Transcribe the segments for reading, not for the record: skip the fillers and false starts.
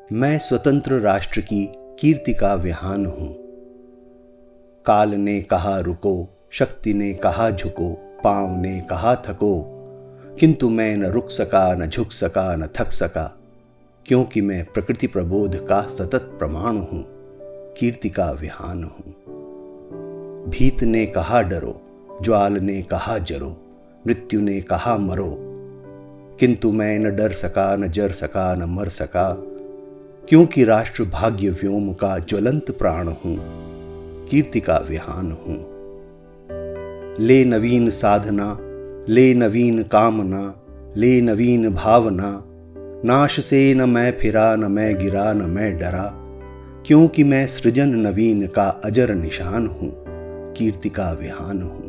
मैं स्वतंत्र राष्ट्र की कीर्ति का विहान हूं। काल ने कहा रुको, शक्ति ने कहा झुको, पांव ने कहा थको, किंतु मैं न रुक सका, न झुक सका, न थक सका, क्योंकि मैं प्रकृति प्रबोध का सतत प्रमाण हूं, कीर्ति का विहान हूं। भीत ने कहा डरो, ज्वाल ने कहा जरो, मृत्यु ने कहा मरो, किंतु मैं न डर सका, न जर सका, न मर सका, क्योंकि राष्ट्र भाग्य व्योम का ज्वलंत प्राण हूं, कीर्ति का विहान हूं। ले नवीन साधना, ले नवीन कामना, ले नवीन भावना, नाश से न मैं फिरा, न मैं गिरा, न मैं डरा, क्योंकि मैं सृजन नवीन का अजर निशान हूं, कीर्ति का विहान हूं।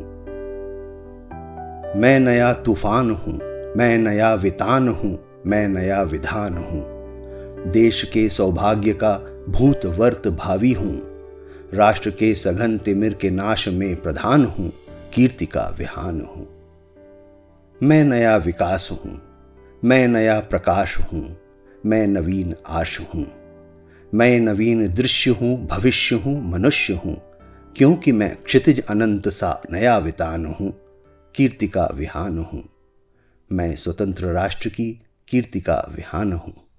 मैं नया तूफान हूं, मैं नया वितान हूं, मैं नया विधान हूं, देश के सौभाग्य का भूत वर्त भावी हूं, राष्ट्र के सघन तिमिर के नाश में प्रधान हूं, कीर्ति का विहान हूं। मैं नया विकास हूं, मैं नया प्रकाश हूं, मैं नवीन आश हूं, मैं नवीन दृश्य हूं, भविष्य हूं, मनुष्य हूं, क्योंकि मैं क्षितिज अनंत सा नया वितान हूं, कीर्ति का विहान हूं। मैं स्वतंत्र राष्ट्र की कीर्ति का विहान हूं।